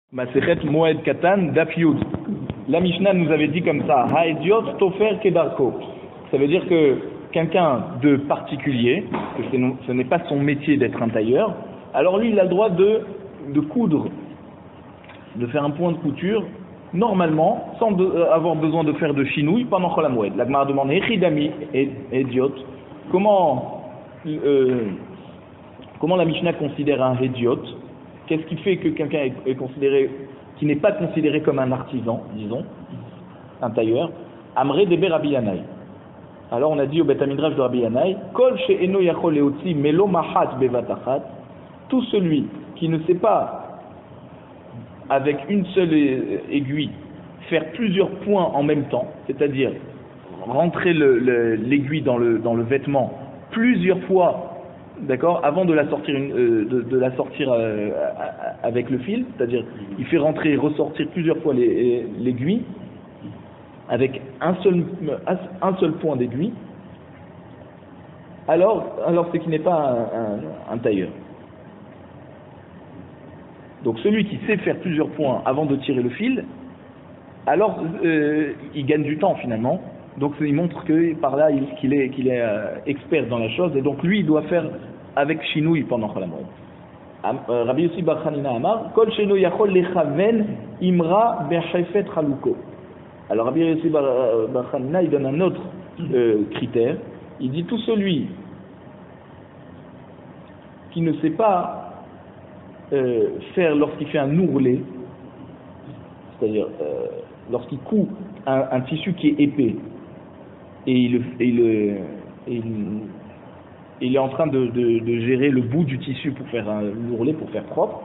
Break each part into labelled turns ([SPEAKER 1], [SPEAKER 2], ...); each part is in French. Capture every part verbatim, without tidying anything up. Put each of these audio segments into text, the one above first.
[SPEAKER 1] Masechet Moed Katan Daf Yud. La Mishnah nous avait dit comme ça, Haediot Tofer Kedarko. Ça veut dire que quelqu'un de particulier, que ce n'est pas son métier d'être un tailleur, alors lui il a le droit de, de coudre, de faire un point de couture, normalement, sans de, euh, avoir besoin de faire de chinouille pendant Chol HaMoed. La Gemara demande, Echidami Hediot, comment, euh, comment la Mishnah considère un Hediot? Qu'est-ce qui fait que quelqu'un est, est considéré, qui n'est pas considéré comme un artisan, disons, un tailleur? Amré Debe Rabbi Yanaï. Alors on a dit au Beth Midrash de Rabbi Yanaï, Kol she'eno yachol leotzi melo machat bevatachat, tout celui qui ne sait pas, avec une seule aiguille, faire plusieurs points en même temps, c'est-à-dire rentrer le, le, l'aiguille dans le, dans le vêtement plusieurs fois, d'accord, avant de la sortir, une, euh, de, de la sortir euh, avec le fil, c'est-à-dire il fait rentrer et ressortir plusieurs fois les, l'aiguille avec un seul, un seul point d'aiguille, alors, alors c'est qu'il n'est pas un, un, un tailleur. Donc celui qui sait faire plusieurs points avant de tirer le fil, alors euh, il gagne du temps finalement. Donc il montre que par là qu'il est, qu'il est euh, expert dans la chose, et donc lui il doit faire avec chinouille pendant Chol HaMoed. Rabbi Yossi bar Chanina Amar, Kol sheno yachol lechaven imra bechefet chaluko. Alors Rabbi Yossi bar Chanina il donne un autre euh, critère. Il dit tout celui qui ne sait pas euh, faire lorsqu'il fait un ourlet, c'est-à-dire euh, lorsqu'il coud un, un tissu qui est épais, et il, et il, et il, il est en train de, de, de gérer le bout du tissu pour faire un ourlet, pour faire propre,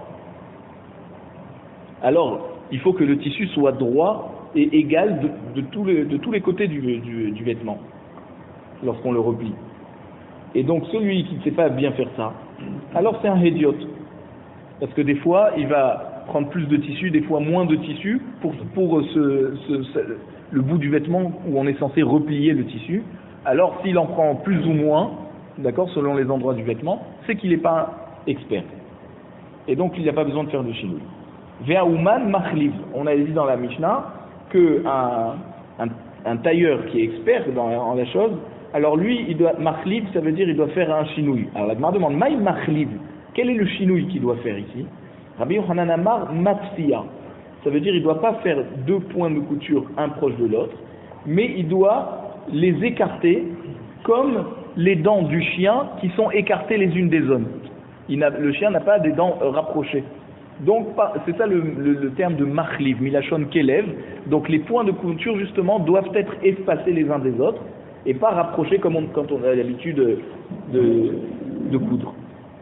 [SPEAKER 1] alors il faut que le tissu soit droit et égal de, de, tous, les, de tous les côtés du, du, du vêtement lorsqu'on le replie. Et donc celui qui ne sait pas bien faire ça, alors c'est un hédiot, parce que des fois il va prendre plus de tissu, des fois moins de tissu pour, pour ce, ce, ce, le bout du vêtement où on est censé replier le tissu. Alors s'il en prend plus ou moins, d'accord, selon les endroits du vêtement, c'est qu'il n'est pas expert. Et donc il n'y a pas besoin de faire de chinouille. Ve'auman machliv. On a dit dans la Mishnah que un, un, un tailleur qui est expert dans, dans la chose, alors lui, il doit machliv, ça veut dire il doit faire un chinouille. Alors la Gemara demande, maï machliv, quel est le chinouille qu'il doit faire ici? Rabbi Yochanan Amar matfia. Ça veut dire il ne doit pas faire deux points de couture un proche de l'autre, mais il doit les écarter comme les dents du chien qui sont écartées les unes des autres. Il n'a, le chien n'a pas des dents euh, rapprochées. Donc c'est ça le, le, le terme de machliv, milachon kelev. Donc les points de couture justement doivent être espacés les uns des autres et pas rapprochés comme on, quand on a l'habitude de, de, de coudre.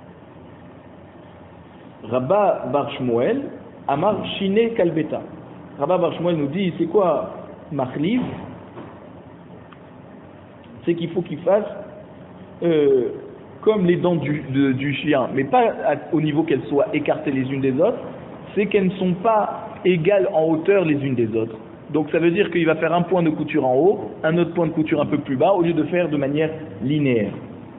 [SPEAKER 1] Rabba bar Shmuel Amar Shine Kalbeta. Rabba bar Shmuel nous dit, c'est quoi machliv? C'est qu'il faut qu'il fasse euh, comme les dents du, de, du chien, mais pas à, au niveau qu'elles soient écartées les unes des autres, c'est qu'elles ne sont pas égales en hauteur les unes des autres. Donc ça veut dire qu'il va faire un point de couture en haut, un autre point de couture un peu plus bas, au lieu de faire de manière linéaire.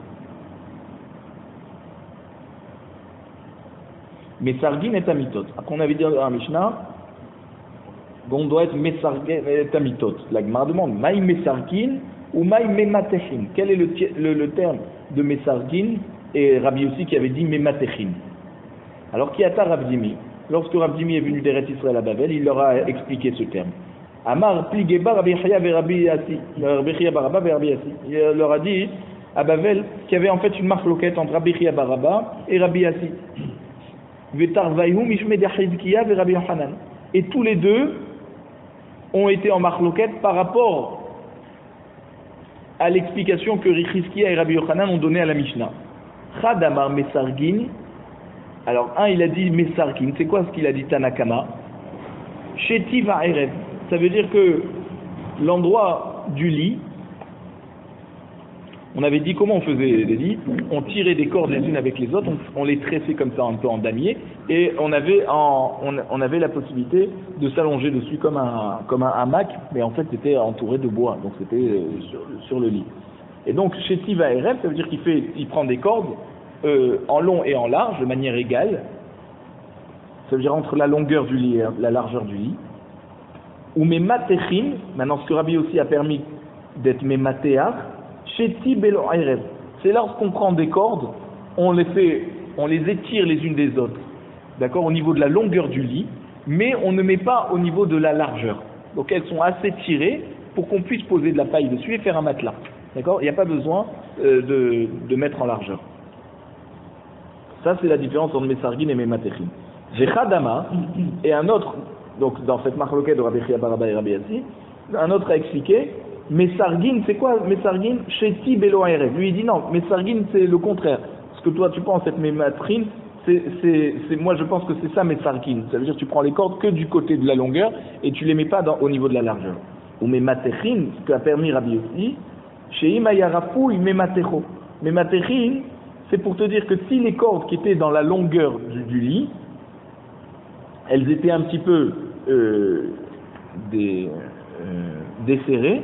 [SPEAKER 1] Mesargin et Amitot. Après on avait dit dans la Mishnah qu'on doit être Mesargin et Amitot. La Gemara demande Maï Mesargin ou Maï Mematechin. Quel est le, le, le terme de Mesargin? Et Rabbi aussi qui avait dit Mematechin. Alors qui a Rav Dimi? Lorsque Rav Dimi est venu d'Eretz Israël à Babel, il leur a expliqué ce terme. Amar Pligeba Rabbi Chaya ve Rabbi Yassi. Rabbi Chaya Baraba ve Rabbi Yassi. Il leur a dit à Babel qu'il y avait en fait une marloquette entre Rabbi Chaya Baraba et Rabbi Yassi. Et tous les deux ont été en marloquette par rapport à l'explication que Chizkiya et Rabbi Yochanan ont donnée à la Mishnah. Chadamar Mesargin. Alors un il a dit Mesargin, c'est quoi ce qu'il a dit Tanakama? Sheti va'erev. Ça veut dire que l'endroit du lit, on avait dit comment on faisait les lits, on tirait des cordes les unes avec les autres, on, on les tressait comme ça un peu en damier, et on avait, en, on, on avait la possibilité de s'allonger dessus comme un, comme un hamac, mais en fait c'était entouré de bois, donc c'était sur, sur le lit. Et donc chez Tiva R F, ça veut dire qu'il fait, il prend des cordes euh, en long et en large, de manière égale, ça veut dire entre la longueur du lit et la largeur du lit. Ou mes matechin, maintenant ce que Rabbi aussi a permis d'être mes matéach, sheti belo erev. C'est lorsqu'on prend des cordes, on les fait, on les étire les unes des autres, d'accord, au niveau de la longueur du lit, mais on ne met pas au niveau de la largeur. Donc elles sont assez tirées pour qu'on puisse poser de la paille dessus et faire un matelas, d'accord. Il n'y a pas besoin euh, de, de mettre en largeur. Ça c'est la différence entre mes sargin et mes matechin. J'ai Khadama et un autre, donc dans cette marloquette de Rabbi Chia bar Abba et Rabbi Yassi, un autre a expliqué. Mesargin, c'est quoi Mesargin? Sheti belo erev. Lui il dit non, Mesargin c'est le contraire. Ce que toi tu penses être Mematrine, c'est, c'est, c'est, moi je pense que c'est ça Mesargin. Ça veut dire que tu prends les cordes que du côté de la longueur et tu les mets pas dans, au niveau de la largeur. Ou Mematechin, ce qu'a permis Rabbi aussi, chez Imayarapu, Mematecho. Mematechin, c'est pour te dire que si les cordes qui étaient dans la longueur du, du lit, elles étaient un petit peu euh, des, euh, desserrées,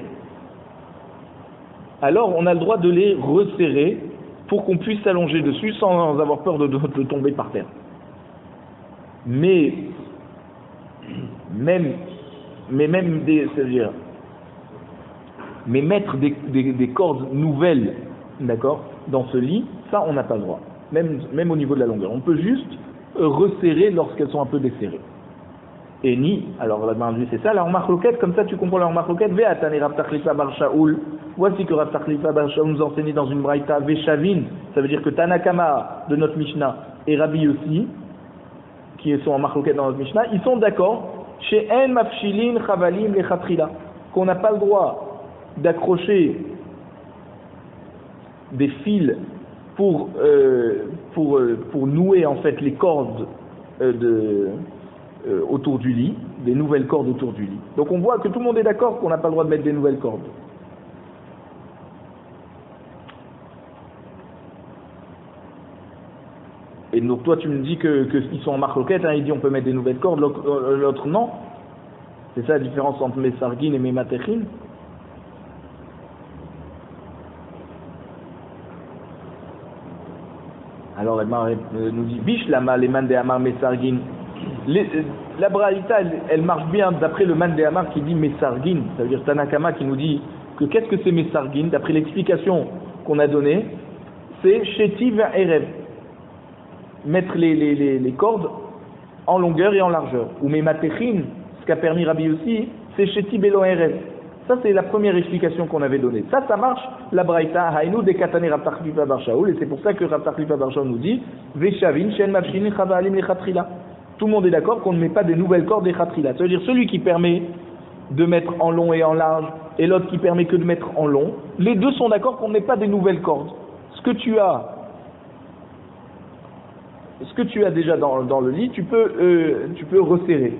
[SPEAKER 1] alors on a le droit de les resserrer pour qu'on puisse s'allonger dessus sans avoir peur de, de, de tomber par terre. Mais même, mais même des, c'est-à-dire, mais mettre des, des, des cordes nouvelles, d'accord, dans ce lit, ça on n'a pas le droit, même, même au niveau de la longueur. On peut juste resserrer lorsqu'elles sont un peu desserrées. Et ni, alors la demande c'est ça, la remarque loquette, comme ça tu comprends la remarque loquette, Ve'atani Rav Tachlifa bar Shaul, voici que Rav Tachlifa bar Shaul nous enseignait dans une braïta, Ve'shavin, ça veut dire que Tanakama de notre Mishnah et Rabbi aussi, qui sont en marque dans notre Mishnah, ils sont d'accord, chez En Mafshilin Chavalim Lechatrila, qu'on n'a pas le droit d'accrocher des fils pour, euh, pour, euh, pour nouer en fait les cordes euh, de... Euh, autour du lit, des nouvelles cordes autour du lit. Donc on voit que tout le monde est d'accord qu'on n'a pas le droit de mettre des nouvelles cordes. Et donc toi tu me dis que, que ils sont en marloquette, hein, il dit on peut mettre des nouvelles cordes, l'autre, l'autre non. C'est ça la différence entre mes sargin et mes matechin. Alors elle nous dit biche lama les man de amar mes sargin. Les, la braïta, elle, elle marche bien d'après le man de Hamar qui dit Mesargin, ça veut dire Tanakama qui nous dit que qu'est-ce que c'est Mesargin, d'après l'explication qu'on a donnée, c'est Sheti Erev, mettre les, les, les, les cordes en longueur et en largeur. Ou Mematechin, ce qu'a permis Rabbi aussi, c'est Sheti Belo Erev. Ça c'est la première explication qu'on avait donnée. Ça, ça marche, la braïta, Haïnou de Katane Rav Tachlifa bar Shaul, et c'est pour ça que Rav Tachlifa bar Shaul nous dit Veshavin, Shen Mafshinin Chavalim Lechatrila. Tout le monde est d'accord qu'on ne met pas des nouvelles cordes des khatrila. Ça veut dire celui qui permet de mettre en long et en large, et l'autre qui permet que de mettre en long, les deux sont d'accord qu'on ne met pas des nouvelles cordes. Ce que tu as, ce que tu as déjà dans, dans le lit, tu peux, euh, tu peux resserrer.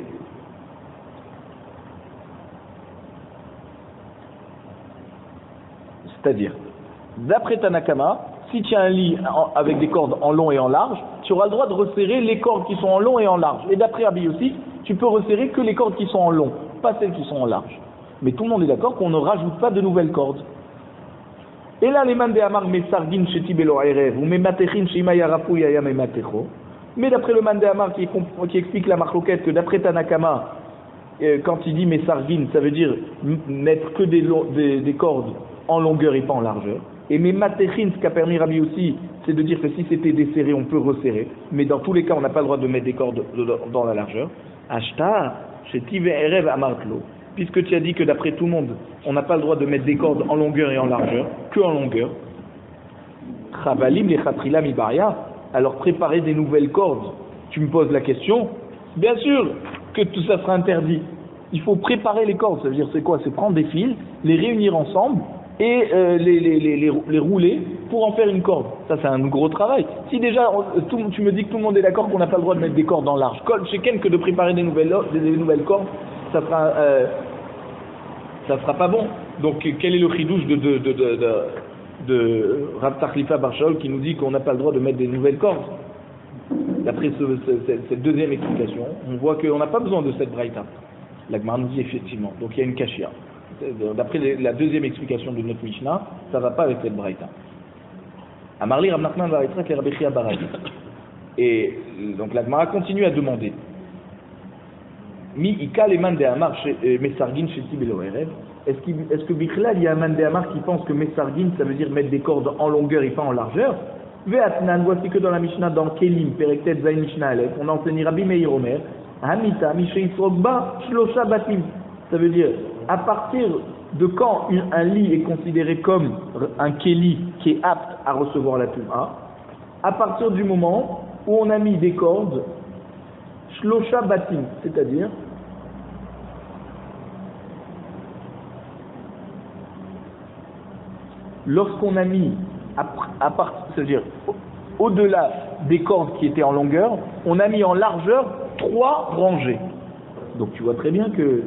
[SPEAKER 1] C'est-à-dire, d'après Tanakama, si tu as un lit en, avec des cordes en long et en large, tu auras le droit de resserrer les cordes qui sont en long et en large. Et d'après Rabbi aussi, tu peux resserrer que les cordes qui sont en long, pas celles qui sont en large. Mais tout le monde est d'accord qu'on ne rajoute pas de nouvelles cordes. Et là, les man de Hamar, Mesargin Sheti Belo Erev, ou Mematechin Shimaya Rapu Yaya Mematecho. Mais d'après le man de Hamar qui, qui explique la marloquette, que d'après Tanakama, euh, quand il dit Mesargin, ça veut dire mettre que des, des, des cordes en longueur et pas en largeur. Et mes matechin, ce qu'a permis Rabbi aussi, c'est de dire que si c'était desserré, on peut resserrer. Mais dans tous les cas, on n'a pas le droit de mettre des cordes dans la largeur. Ashtar, chez Tive Erev Amartlo, puisque tu as dit que d'après tout le monde, on n'a pas le droit de mettre des cordes en longueur et en largeur, que en longueur. Chavalim les Chatrila Mibaria, alors préparer des nouvelles cordes. Tu me poses la question, bien sûr que tout ça sera interdit. Il faut préparer les cordes, ça veut dire c'est quoi? C'est prendre des fils, les réunir ensemble, et euh, les, les, les, les, les rouler pour en faire une corde. Ça, c'est un gros travail. Si déjà, on, tout, tu me dis que tout le monde est d'accord qu'on n'a pas le droit de mettre des cordes en large, chez Ken que de préparer des nouvelles, des, des nouvelles cordes, ça sera, euh, ça sera pas bon. Donc, quel est le chidouche de, de, de, de, de, de Rav Tachlifa bar Shaul qui nous dit qu'on n'a pas le droit de mettre des nouvelles cordes? D'après ce, ce, cette, cette deuxième explication, on voit qu'on n'a pas besoin de cette braïta. La Gemara nous dit effectivement. Donc, il y a une kashia. D'après la deuxième explication de notre Mishnah, ça ne va pas avec cette braïta. Amarli Rav Nachman va être Rabbi Chia bar Abba. Et donc la Gemara continue à demander. Mi ika les man de Amar Mesargin chez Tibelo Erev. Est-ce qu'il, est-ce que Bichlal, il y a un man de Amar qui pense que Mesargin, ça veut dire mettre des cordes en longueur et pas en largeur? Ve'atnan, voici que dans la Mishnah, dans Kelim, Perektet Zayin Mishnah Aleph, on a enseigné Rabbi Meir Omer, Hamita, Mishe Yisrogba, Shlosha Batim. Ça veut dire, à partir de quand une, un lit est considéré comme un Keli qui est apte à recevoir la Tum'a, à partir du moment où on a mis des cordes, Shlosha Batim, c'est-à-dire, lorsqu'on a mis, à, à part, c'est-à-dire, au-delà des cordes qui étaient en longueur, on a mis en largeur trois rangées. Donc tu vois très bien que,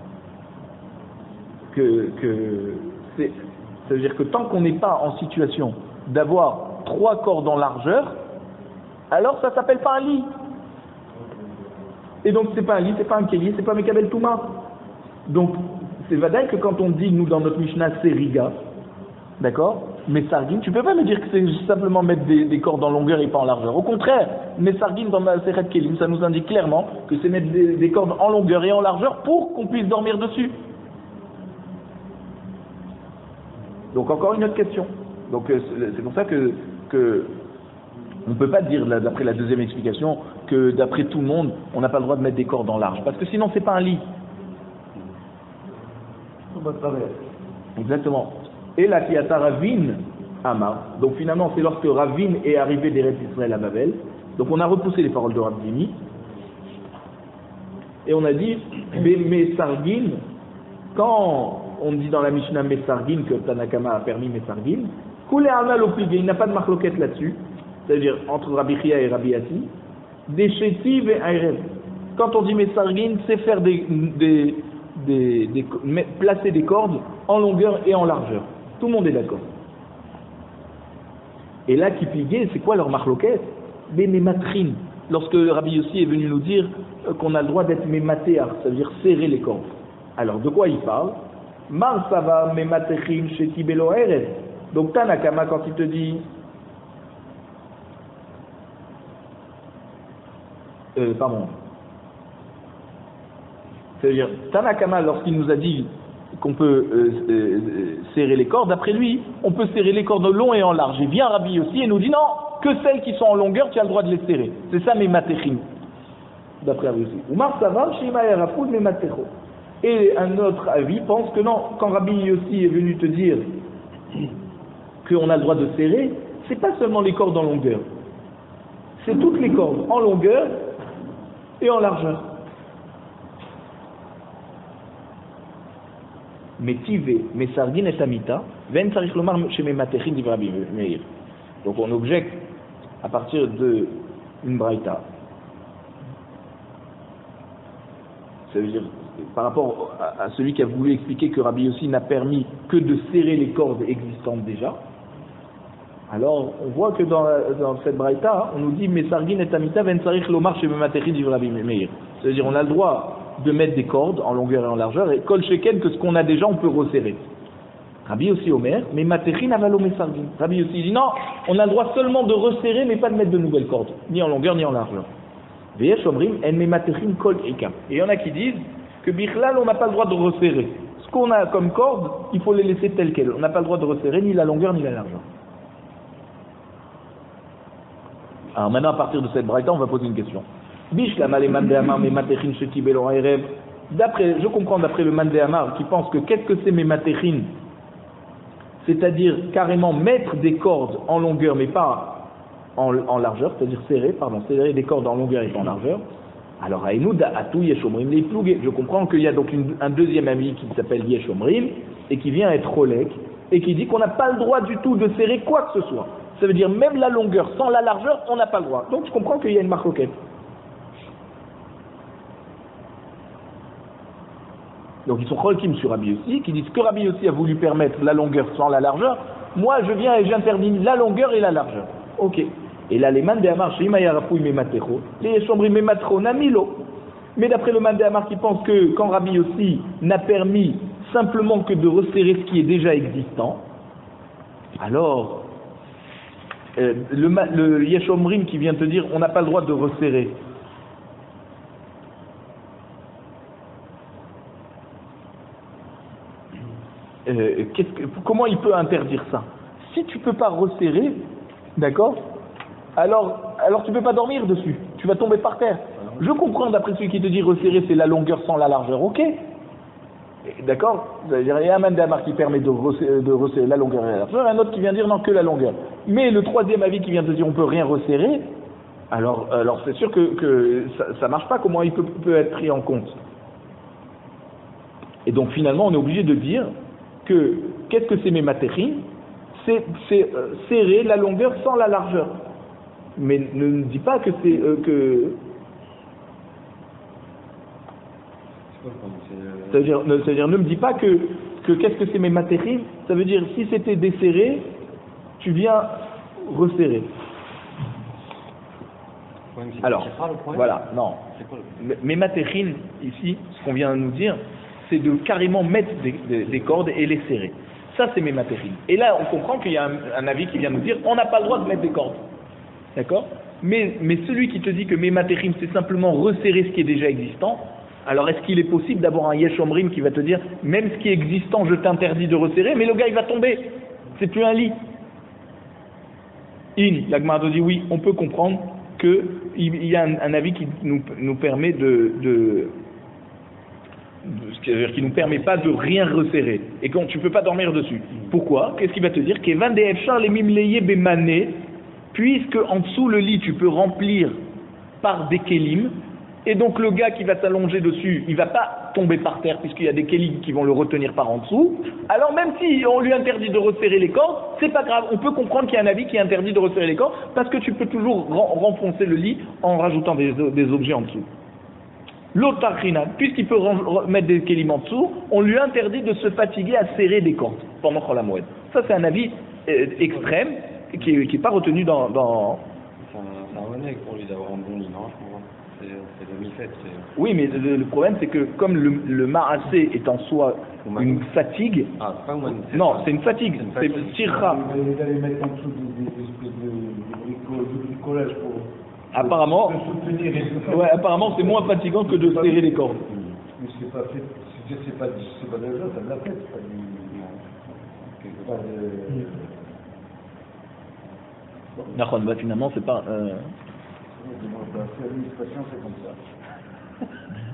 [SPEAKER 1] que, que c'est, ça veut dire que tant qu'on n'est pas en situation d'avoir trois cordes en largeur, alors ça s'appelle pas un lit. Et donc c'est pas un lit, c'est pas un kéli, c'est pas Mekabel Touma. Donc c'est vadaï que quand on dit, nous dans notre Mishnah, c'est Riga, d'accord? Mesargin, tu peux pas me dire que c'est simplement mettre des, des cordes en longueur et pas en largeur. Au contraire, Mesargin dans ma Seret Kelim, ça nous indique clairement que c'est mettre des, des cordes en longueur et en largeur pour qu'on puisse dormir dessus. Donc encore une autre question. Donc euh, c'est pour ça que, que on ne peut pas dire, d'après la deuxième explication, que d'après tout le monde, on n'a pas le droit de mettre des cordes en large. Parce que sinon, c'est pas un lit. Exactement. Et la Kiata Ravine Amar. Donc finalement, c'est lorsque Ravine est arrivé d'Eretz Israël à Babel. Donc on a repoussé les paroles de Ravini. Et on a dit, Mesargin, quand on dit dans la Mishnah Mesargin que Tanakama a permis Mesargin, Koulé Amal au pligé, il n'a pas de marloquette là-dessus, c'est-à-dire entre Rabbi Chia et Rabbi Yassi, des chétiv et Ayrev. Quand on dit Mesargin, c'est faire des, des, des, des, placer des cordes en longueur et en largeur. Tout le monde est d'accord. Et là, qui piguait, c'est quoi leur marloquette? Des mématrines. Lorsque Rabbi Yossi est venu nous dire qu'on a le droit d'être mématéar, ça veut dire serrer les cordes. Alors, de quoi il parle? Mar sava mématechim chez Tibelo Erev. Donc, Tanakama, quand il te dit. Euh, pardon. C'est-à-dire, Tanakama, lorsqu'il nous a dit qu'on peut euh, euh, serrer les cordes, d'après lui, on peut serrer les cordes en long et en large. Et vient Rabbi aussi et nous dit non, que celles qui sont en longueur, tu as le droit de les serrer. C'est ça mes matechim. D'après Rabbi aussi. Oumar Savar, Shima et Rafoud, mes matecho. Et un autre avis pense que non, quand Rabbi Yossi est venu te dire qu'on a le droit de serrer, c'est pas seulement les cordes en longueur. C'est toutes les cordes en longueur et en largeur. Métivé, Mesargin et Tamita, Ven Sarich Lomar chez mes matechim dit Rabbi Meir. Donc on objecte à partir de une braïta. Ça veut dire, par rapport à, à celui qui a voulu expliquer que Rabbi Yossi n'a permis que de serrer les cordes existantes déjà. Alors on voit que dans, dans cette braïta, on nous dit Mesargin et Tamita, Ven Sarich Lomar chez mes matechim dit Rabbi Meir. C'est-à-dire on a le droit de mettre des cordes en longueur et en largeur, et kol sheken que ce qu'on a déjà, on peut resserrer. Rabbi aussi Omer, mais matechin avalo mesargin. Rabbi aussi dit non, on a le droit seulement de resserrer, mais pas de mettre de nouvelles cordes, ni en longueur ni en largeur. Veyesh omrim en me matechin kol ekam. Et il y en a qui disent que bichlal on n'a pas le droit de resserrer. Ce qu'on a comme corde, il faut les laisser telles quelles. On n'a pas le droit de resserrer ni la longueur ni la largeur. Alors maintenant, à partir de cette braïta, on va poser une question. D'après, je comprends d'après le Man de Hamar qui pense que qu'est-ce que c'est mes matechin, c'est-à-dire carrément mettre des cordes en longueur mais pas en, en largeur, c'est-à-dire serrer, pardon, serrer des cordes en longueur et pas en largeur. Alors Aïnouda Atou Yeshomrim les plougés. Je comprends qu'il y a donc une, un deuxième ami qui s'appelle Yeshomrim et qui vient être Rolek et qui dit qu'on n'a pas le droit du tout de serrer quoi que ce soit. Ça veut dire même la longueur sans la largeur, on n'a pas le droit. Donc je comprends qu'il y a une marloquette. Donc ils sont cholkim sur Rabbi Yossi, qui disent que Rabbi Yossi a voulu permettre la longueur sans la largeur. Moi je viens et j'interdis la longueur et la largeur. Ok. Et là les man de Hamar, Shima Yarapouy Mematecho, les Chombri Mematro Namilo. Mais d'après le man de Hamar qui pense que quand Rabbi Yossi n'a permis simplement que de resserrer ce qui est déjà existant, alors euh, le, le Yeshomrim qui vient te dire on n'a pas le droit de resserrer. euh, que, comment il peut interdire ça? Si tu ne peux pas resserrer, d'accord, alors, alors tu ne peux pas dormir dessus, tu vas tomber par terre. Je comprends d'après celui qui te dit resserrer c'est la longueur sans la largeur, ok, d'accord, il y a un mandamar qui permet de resserrer, de resserrer la longueur et la largeur, et un autre qui vient dire non, que la longueur. Mais le troisième avis qui vient de dire on ne peut rien resserrer, alors, alors c'est sûr que, que ça ne marche pas, comment il peut, peut être pris en compte? Et donc finalement on est obligé de dire que qu'est-ce que c'est mes matérines? C'est, c'est euh, serrer la longueur sans la largeur. Mais ne me dis pas que c'est euh, que. Ça veut dire, ne, ça veut dire, ne me dis pas que, que qu'est-ce que c'est mes matérines? Ça veut dire si c'était desserré, tu viens resserrer. Alors, voilà, non. Mes matérines, ici, ce qu'on vient de nous dire, c'est de carrément mettre des, des, des cordes et les serrer. Ça, c'est mes matérines. Et là, on comprend qu'il y a un, un avis qui vient nous dire on n'a pas le droit de mettre des cordes. D'accord? mais, mais celui qui te dit que mes matérines, c'est simplement resserrer ce qui est déjà existant, alors est-ce qu'il est possible d'avoir un Yesh Omrim qui va te dire même ce qui est existant, je t'interdis de resserrer, mais le gars, il va tomber. C'est plus un lit. In, la Gemara te dit oui, on peut comprendre qu'il y a un, un avis qui nous, nous permet de. de c'est-à-dire qui ne nous permet pas de rien resserrer et quand tu ne peux pas dormir dessus. Pourquoi? Qu'est-ce qu'il va te dire? Puisque en dessous le lit tu peux remplir par des kélim et donc le gars qui va s'allonger dessus il ne va pas tomber par terre puisqu'il y a des kélim qui vont le retenir par en dessous, alors même si on lui interdit de resserrer les cordes, c'est pas grave, on peut comprendre qu'il y a un avis qui interdit de resserrer les cordes parce que tu peux toujours renfoncer le lit en rajoutant des, des objets en dessous. L'otarchina, puisqu'il peut mettre des kélim en dessous, on lui interdit de se fatiguer à serrer des cordes pendant Chol HaMoed. Ça, c'est un avis euh, extrême qui n'est pas retenu dans. dans...
[SPEAKER 2] C'est un, un honnête pour lui d'avoir un bon lit, non? C'est, c'est demi-fait. C'est...
[SPEAKER 1] Oui, mais le, le problème, c'est que comme le, le marassé est en soi une fatigue.
[SPEAKER 2] Ah, c'est pas une c'est
[SPEAKER 1] non,
[SPEAKER 2] pas...
[SPEAKER 1] c'est une fatigue. C'est une tirra.
[SPEAKER 3] Vous allez mettre en dessous des espèces de bricolage pour.
[SPEAKER 1] Apparemment, ouais, apparemment c'est moins fatigant que de serrer les cordes.
[SPEAKER 3] Mais c'est pas fait, c'est, c'est pas, c'est pas de la joie, ça de la fête, c'est pas du. Quelque part de.
[SPEAKER 1] D'accord, bah finalement c'est pas. Euh...
[SPEAKER 3] L'administration c'est comme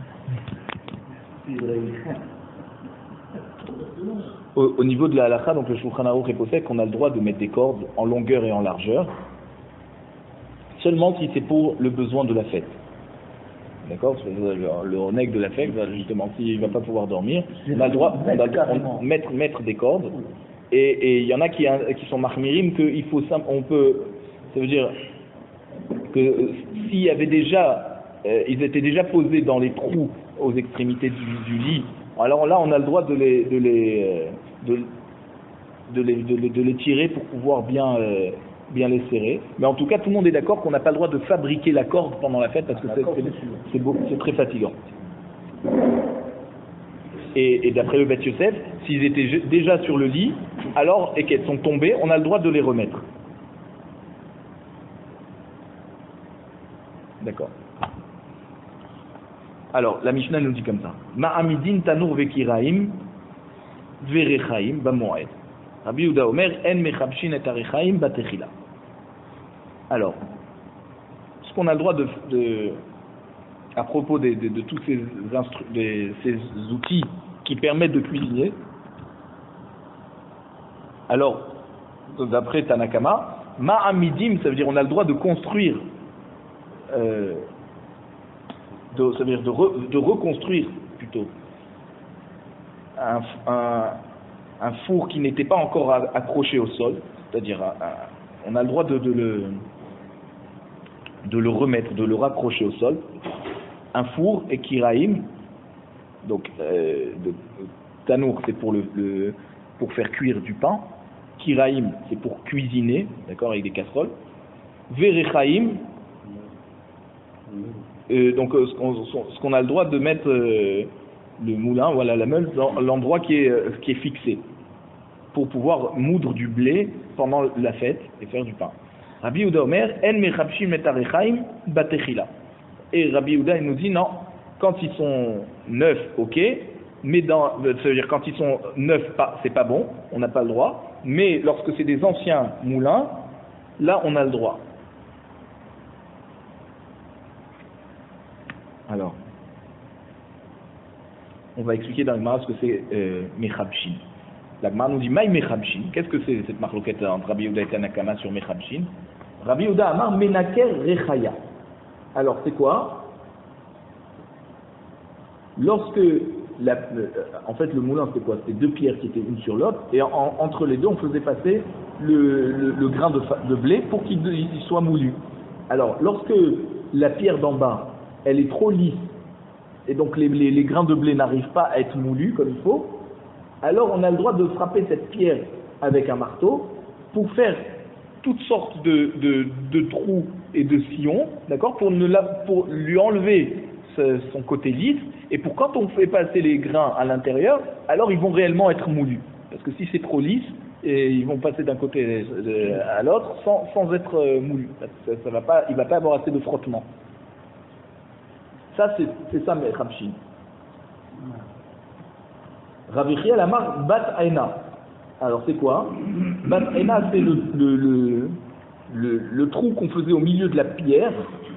[SPEAKER 3] ça.
[SPEAKER 1] Au, au niveau de la halakha, donc le Shulchan Aruch est posé qu'on a le droit de mettre des cordes en longueur et en largeur. Seulement si c'est pour le besoin de la fête. D'accord? Le, le oneg de la fête, justement, s'il ne va pas pouvoir dormir, on a le droit de mettre, mettre des cordes. Et il y en a qui, qui sont marmirim qu'il faut on peut. Ça veut dire que euh, s'il y avait déjà. Euh, ils étaient déjà posés dans les trous aux extrémités du, du lit, alors là on a le droit de les, de les, de, de les, de les, de les tirer pour pouvoir bien. Euh, bien les serrer, mais en tout cas tout le monde est d'accord qu'on n'a pas le droit de fabriquer la corde pendant la fête parce que c'est, c'est, c'est, beau, c'est très fatigant. Et, et d'après le Beth Yosef, s'ils étaient déjà sur le lit, alors et qu'elles sont tombées, on a le droit de les remettre. D'accord. Alors la Mishnah nous dit comme ça: Ma'amidin tanur vekiraim verechaim bamoed. Rabbi Yehuda Omer en mechabshin et arechaim batechila. Alors, ce qu'on a le droit de, de à propos de, de, de tous ces, instru, de, ces outils qui permettent de cuisiner, alors, d'après Tanakama, ma'amidim, ça veut dire on a le droit de construire, euh, de, ça veut dire de, re, de reconstruire plutôt un, un un four qui n'était pas encore accroché au sol, c'est-à-dire un, un, on a le droit de, de, le, de le remettre, de le raccrocher au sol. Un four et kiraïm, donc euh, de, tanour c'est pour, le, le, pour faire cuire du pain, kiraïm c'est pour cuisiner, d'accord, avec des casseroles, verechaim, euh, donc euh, ce, qu'on, ce qu'on a le droit de mettre euh, le moulin, voilà la meule, dans l'endroit qui est, qui est fixé pour pouvoir moudre du blé pendant la fête et faire du pain. Rabbi Yehuda Omer en mechabshim et arechaim batechila. Et Rabbi Yehuda il nous dit non, quand ils sont neufs, ok, mais dans, ça veut dire quand ils sont neufs, pas, c'est pas bon, on n'a pas le droit, mais lorsque c'est des anciens moulins, là on a le droit. Alors, on va expliquer dans la Gemara ce que c'est euh, Mechabshin. La Gemara nous dit Maï Mechabshin. Qu'est-ce que c'est cette marloquette entre Rabbi Yehuda et Tanakama sur Mechabshin? Rabbi Yehuda Amar Menaker Rechaya. Alors c'est quoi? Lorsque la, le, en fait le moulin c'était quoi? C'était deux pierres qui étaient une sur l'autre et en, entre les deux on faisait passer le, le, le grain de, de blé pour qu'il il soit moulu. Alors lorsque la pierre d'en bas elle est trop lisse et donc les, les, les grains de blé n'arrivent pas à être moulus comme il faut, alors on a le droit de frapper cette pierre avec un marteau pour faire toutes sortes de, de, de trous et de sillons, d'accord, pour, ne la, pour lui enlever ce, son côté lisse, et pour quand on fait passer les grains à l'intérieur, alors ils vont réellement être moulus. Parce que si c'est trop lisse, et ils vont passer d'un côté à l'autre sans, sans être moulus. Ça, ça va pas, il ne va pas avoir assez de frottement. Ça, c'est, c'est ça, Mechabshin. Rabbi Chiel Amar Bat Aina. Alors, c'est quoi? Bat Aina, c'est le, le, le, le, le trou qu'on faisait au milieu de la pierre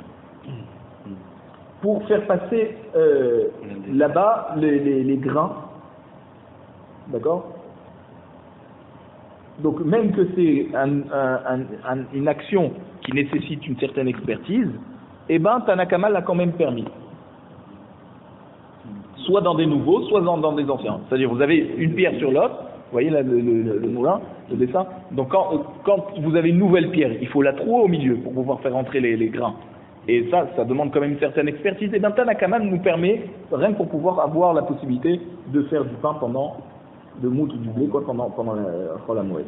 [SPEAKER 1] pour faire passer euh, là-bas les, les, les grains. D'accord? Donc, même que c'est un, un, un, une action qui nécessite une certaine expertise, eh ben, Tanakama l'a quand même permis. Soit dans des nouveaux, soit dans, dans des anciens. C'est-à-dire, vous avez une pierre sur l'autre, vous voyez là, le, le, le moulin, le dessin. Donc, quand, quand vous avez une nouvelle pierre, il faut la trouer au milieu pour pouvoir faire entrer les, les grains. Et ça, ça demande quand même une certaine expertise. Et bien, Tanakama nous permet, rien que pour pouvoir avoir la possibilité de faire du pain pendant, de moutre ou du blé, quoi, pendant, pendant la, la Moed.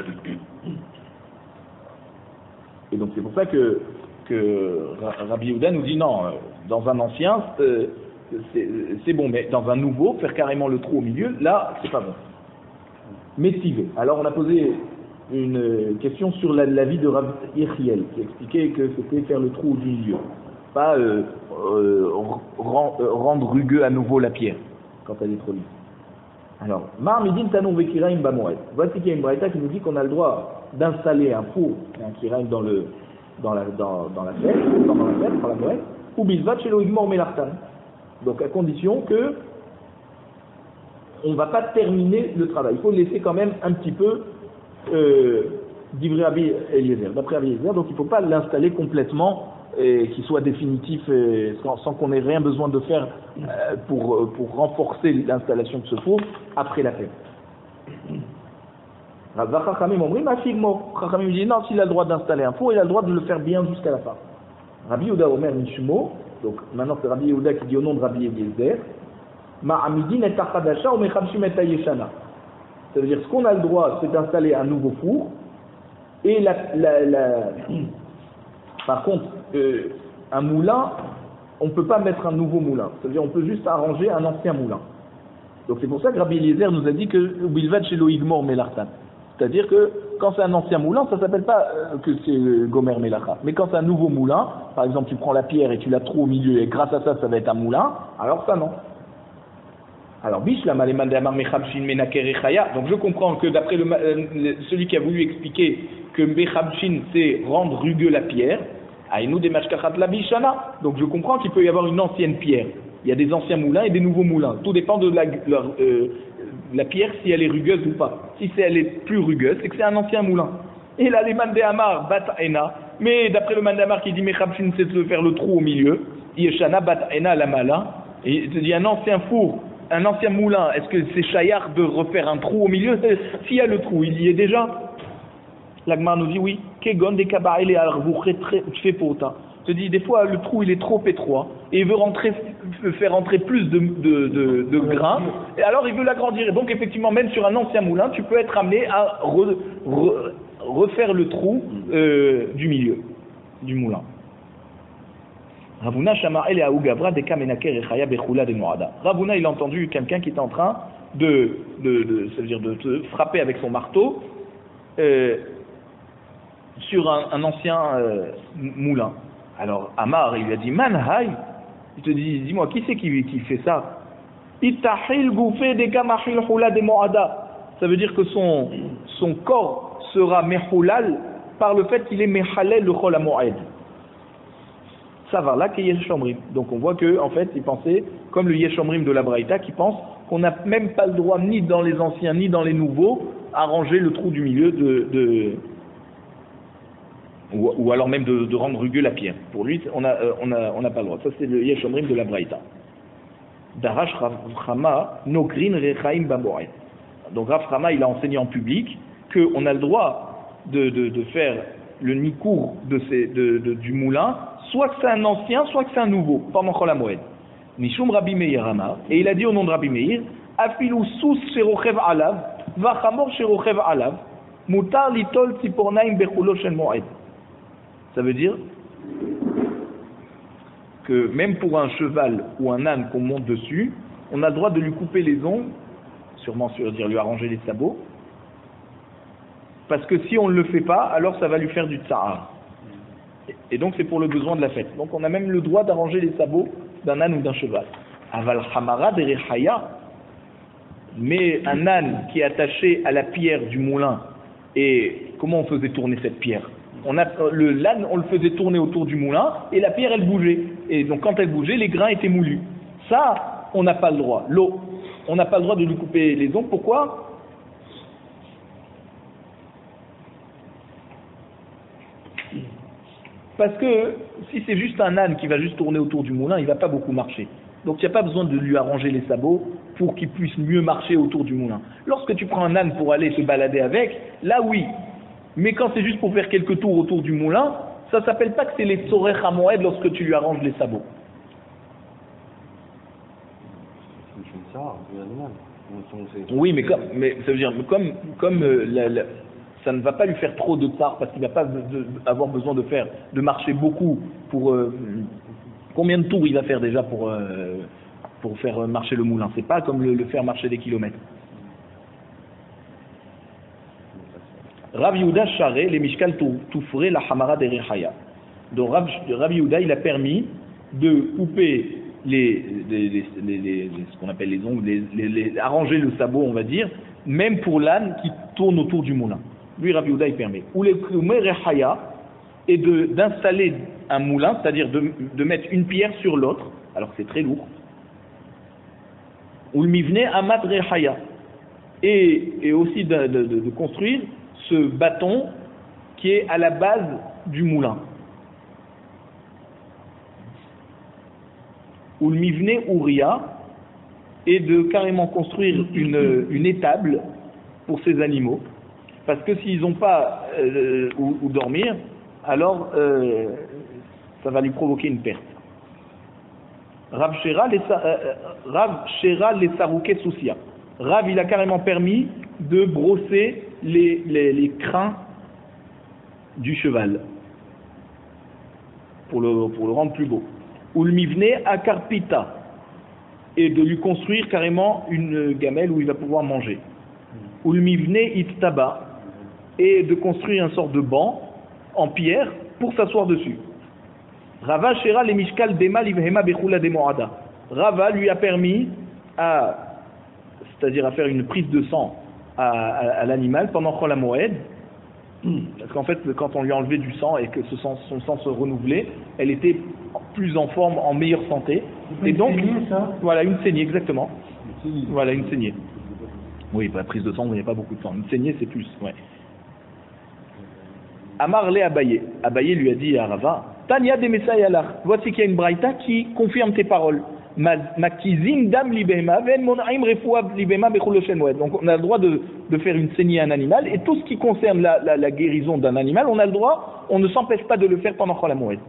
[SPEAKER 1] Et donc, c'est pour ça que, que Rabbi Yehuda nous dit non, dans un ancien, euh, c'est, c'est bon, mais dans un nouveau, faire carrément le trou au milieu, là, c'est pas bon. Métivé. Alors, on a posé une question sur la, la vie de Rabbi Yechiel, qui expliquait que c'était faire le trou du milieu, pas euh, euh, rend, euh, rendre rugueux à nouveau la pierre quand elle est trop lisse. Alors, Mar Midin Tanou Vekiraim Bamoret. Voici qu'il y a une braïta qui nous dit qu'on a le droit d'installer un four, un kiraim dans le dans la dans, dans la fête, dans la fête, dans la moelle, ou bisvat chez l'oigmor melartan. Donc à condition que on ne va pas terminer le travail. Il faut laisser quand même un petit peu euh, d'Ivri Rabbi Eliezer, d'après Rabbi Eliezer, donc il ne faut pas l'installer complètement et qu'il soit définitif et sans, sans qu'on ait rien besoin de faire euh, pour, pour renforcer l'installation de ce four après la fête. Chachamim Omrim Afigmo. Chachamim dit non, s'il a le droit d'installer un four, il a le droit de le faire bien jusqu'à la fin. Rabbi Yehuda Omer Mishmo, donc maintenant c'est Rabbi Yehuda qui dit au nom de Rabbi Eliezer, Ma'amidin et Achadasha ou Mechabshim et Yeshana. Ça veut dire ce qu'on a le droit, c'est d'installer un nouveau four, et la, la, la... par contre, euh, un moulin, on ne peut pas mettre un nouveau moulin. C'est-à-dire on peut juste arranger un ancien moulin. Donc c'est pour ça que Rabbi Eliezer nous a dit que Bilvad chez l'Oigmor Melartan. C'est-à-dire que quand c'est un ancien moulin, ça ne s'appelle pas euh, que c'est euh, Gomer Melacha. Mais quand c'est un nouveau moulin, par exemple tu prends la pierre et tu la trouves au milieu et grâce à ça, ça va être un moulin, alors ça non. Alors Bishlam Aleman de Amar Mechabshin Menaker Echaya. Donc je comprends que d'après le, euh, celui qui a voulu expliquer que Mechabshin c'est rendre rugueux la pierre, Aïnou des Mashkachat la Bishana. Donc je comprends qu'il peut y avoir une ancienne pierre. Il y a des anciens moulins et des nouveaux moulins. Tout dépend de la, leur, euh, la pierre, si elle est rugueuse ou pas. Si c'est, elle est plus rugueuse, c'est que c'est un ancien moulin. Et là, les Mandé Amar, Bat Ena. Mais d'après le Mandé Amar qui dit Mechabshin, c'est de faire le trou au milieu. Yeshana, Bat Ena, la Mala. Et il te dit un ancien four, un ancien moulin. Est-ce que c'est chayard de refaire un trou au milieu? S'il y a le trou, il y est déjà. L'Agmar nous dit oui. Kegon des kabaïl et al-rouché fait pour ta. Je te dis, des fois, le trou, il est trop étroit, et il veut rentrer, faire rentrer plus de, de, de, de grains, et alors il veut l'agrandir. Et donc, effectivement, même sur un ancien moulin, tu peux être amené à re, re, refaire le trou euh, du milieu, du moulin. Ravuna Shama'el et Aougavra de Kamenaker et Chaya Bechula de Moada. Ravuna, il a entendu quelqu'un qui était en train de, de, de, ça veut dire de, de frapper avec son marteau euh, sur un, un ancien euh, moulin. Alors Amar, il lui a dit Man Hay, il te dit, dis-moi, qui c'est qui, qui fait ça? Itahil goufé de kamahil hula de moada. Ça veut dire que son, son corps sera mehulal par le fait qu'il est mehalel le chol moed. Ça va là que Yeshomrim. Donc on voit que en fait il pensait comme le Yeshomrim de la Braïta qui pense qu'on n'a même pas le droit ni dans les anciens ni dans les nouveaux à ranger le trou du milieu de, de ou, ou alors même de, de rendre rugueux la pierre. Pour lui on a euh, on a on n'a pas le droit. Ça c'est le Yeshomrim de la Braïta. Darash Rama Nokrin Rechaim Bamboret. Donc Rav Rama il a enseigné en public qu'on a le droit de, de, de faire le nikour de ces, de, de, du moulin, soit que c'est un ancien, soit que c'est un nouveau, pendant Chol HaMoed. Nishum Rabbi Meir Rama, et il a dit au nom de Rabbi Meir, Afilu sous sherochev alav, vachamor sherochev alav, mutar litol tzipornaim bechulo shel moed. Ça veut dire que même pour un cheval ou un âne qu'on monte dessus, on a le droit de lui couper les ongles, sûrement sur dire lui arranger les sabots, parce que si on ne le fait pas, alors ça va lui faire du tsahar. Et donc c'est pour le besoin de la fête. Donc on a même le droit d'arranger les sabots d'un âne ou d'un cheval. Aval hamara derechaya, mais un âne qui est attaché à la pierre du moulin, et comment on faisait tourner cette pierre? On a, le, l'âne, on le faisait tourner autour du moulin, et la pierre elle bougeait. Et donc quand elle bougeait, les grains étaient moulus. Ça, on n'a pas le droit. L'eau, on n'a pas le droit de lui couper les ongles. Pourquoi? Parce que si c'est juste un âne qui va juste tourner autour du moulin, il ne va pas beaucoup marcher. Donc il n'y a pas besoin de lui arranger les sabots pour qu'il puisse mieux marcher autour du moulin. Lorsque tu prends un âne pour aller te balader avec, là oui. Mais quand c'est juste pour faire quelques tours autour du moulin, ça ne s'appelle pas que c'est les tzorech hamoed lorsque tu lui arranges les sabots. Oui, mais, comme, mais ça veut dire comme, comme euh, la, la, ça ne va pas lui faire trop de tsar parce qu'il ne va pas de, de, avoir besoin de faire, de marcher beaucoup pour euh, combien de tours il va faire déjà pour euh, pour faire marcher le moulin. C'est pas comme le, le faire marcher des kilomètres. Rav Yehuda Charé, les Mishkal Toufré, la Hamara derechaya. Donc Rav, Rav Yehuda, il a permis de couper les, les, les, les, les ce qu'on appelle les ongles, les, les, les, arranger le sabot, on va dire, même pour l'âne qui tourne autour du moulin. Lui, Rav Yehuda, il permet. Ou les Rechaya, et de, d'installer un moulin, c'est-à-dire de, de mettre une pierre sur l'autre, alors que c'est très lourd. Ou le Mivne Amat Rechaya. Et, et aussi de, de, de, de construire ce bâton qui est à la base du moulin. Ou le Mivne Ouria, et de carrément construire une, une étable pour ces animaux. Parce que s'ils n'ont pas euh, où, où dormir, alors euh, ça va lui provoquer une perte. Rav Shera les, euh, Rav Shera les Sarouké Soussia. Rav, il a carrément permis de brosser les, les, les crins du cheval pour le, pour le rendre plus beau. Ou le Mivne Akarpita, et de lui construire carrément une gamelle où il va pouvoir manger. Ou le Mivne Ittaba, et de construire une sorte de banc en pierre pour s'asseoir dessus. Rava Shera le Mishkal Dema Livhema Bechula de Moada. Rava lui a permis à, c'est-à-dire à faire une prise de sang à, à, à l'animal pendant Chol HaMoed, parce qu'en fait quand on lui a enlevé du sang et que ce sang, son sang se renouvelait, elle était plus en forme, en meilleure santé. Et donc,
[SPEAKER 3] saignée, ça
[SPEAKER 1] voilà, une saignée, exactement.
[SPEAKER 3] Une saignée.
[SPEAKER 1] Voilà, une saignée. Oui, pas prise de sang, il n'y a pas beaucoup de sang. Une saignée, c'est plus, ouais. Amar le Abaye. Abaye lui a dit à Rava, Tanya de Messaï Allah, voici qu'il y a une braïta qui confirme tes paroles. Makizin dam libema, ven monaim refoua libema bechuloshen wed. Donc on a le droit de, de faire une saignée à un animal, et tout ce qui concerne la, la, la guérison d'un animal, on a le droit, on ne s'empêche pas de le faire pendant Chol HaMoed.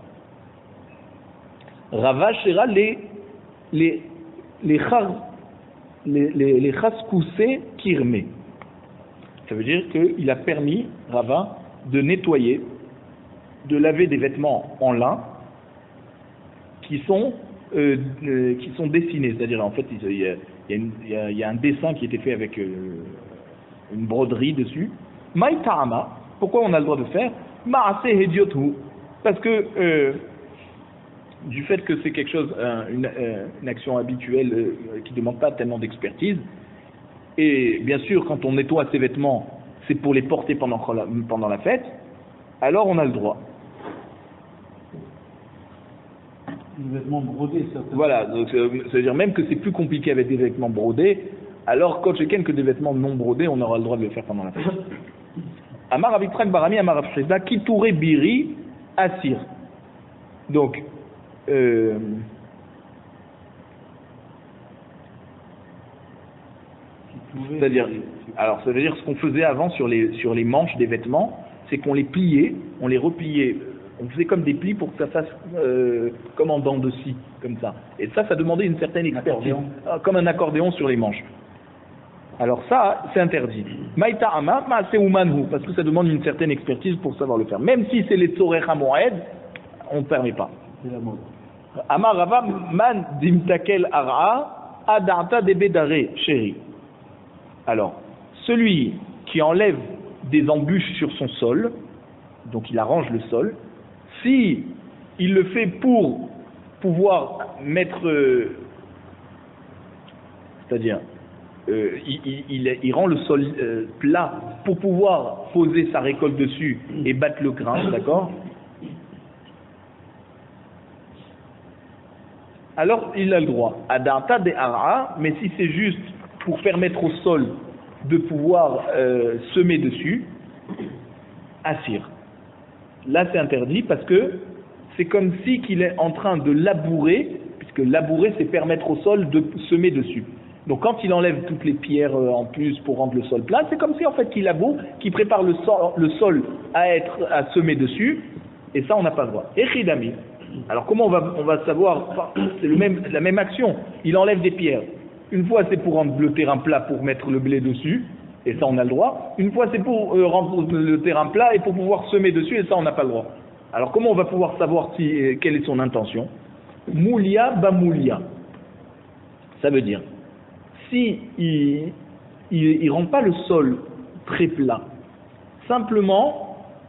[SPEAKER 1] Rava Shera les les les chas les les les chaskoussé kirmé. Ça veut dire qu'il a permis, Rava, de nettoyer, de laver des vêtements en lin qui sont euh, euh, qui sont dessinés, c'est-à-dire en fait il y a, il y a, une, il y a, il y a un dessin qui était fait avec euh, une broderie dessus. Maïta'ama, pourquoi on a le droit de faire? Ma'ase hediotu, parce que euh, du fait que c'est quelque chose, euh, une, euh, une action habituelle euh, qui ne demande pas tellement d'expertise, et bien sûr, quand on nettoie ses vêtements, c'est pour les porter pendant, pendant la fête, alors on a le droit.
[SPEAKER 4] Les vêtements brodés, ça.
[SPEAKER 1] Voilà, donc euh, ça veut dire même que c'est plus compliqué avec des vêtements brodés, alors quand chacun que des vêtements non brodés, on aura le droit de le faire pendant la fête. Amar Avitrak Barami, Amar Avsheda, Kitouré Biri, Assir. Donc, euh, c'est-à-dire, alors ça veut dire ce qu'on faisait avant sur les, sur les manches des vêtements, c'est qu'on les pliait, on les repliait, on faisait comme des plis pour que ça fasse euh, comme en dents de scie, comme ça. Et ça, ça demandait une certaine expertise, comme un accordéon sur les manches. Alors ça, c'est interdit. Maïta ama, ma c'est umanhu, parce que ça demande une certaine expertise pour savoir le faire. Même si c'est les tzorech hamoed, on ne permet pas.
[SPEAKER 4] C'est la mode.
[SPEAKER 1] Amar Rava man dimtakel ara adanta debedare chéri. Alors, celui qui enlève des embûches sur son sol, donc il arrange le sol, si il le fait pour pouvoir mettre, euh, c'est-à-dire euh, il, il, il, il rend le sol euh, plat pour pouvoir poser sa récolte dessus et battre le grain, d'accord? Alors il a le droit. Adanta de ara, mais si c'est juste pour permettre au sol de pouvoir euh, semer dessus, assir. Là c'est interdit parce que c'est comme si qu'il est en train de labourer, puisque labourer c'est permettre au sol de semer dessus. Donc quand il enlève toutes les pierres euh, en plus pour rendre le sol plat, c'est comme si en fait qu'il laboure, qu'il prépare le sol, le sol à être à semer dessus, et ça on n'a pas le droit. Echidami. Alors comment on va, on va savoir? C'est le même, la même action. Il enlève des pierres. Une fois c'est pour rendre le terrain plat pour mettre le blé dessus, et ça on a le droit. Une fois c'est pour euh, rendre le terrain plat et pour pouvoir semer dessus, et ça on n'a pas le droit. Alors comment on va pouvoir savoir si, euh, quelle est son intention? Moulia bamoulia. Ça veut dire, si il, il, il rend pas le sol très plat, simplement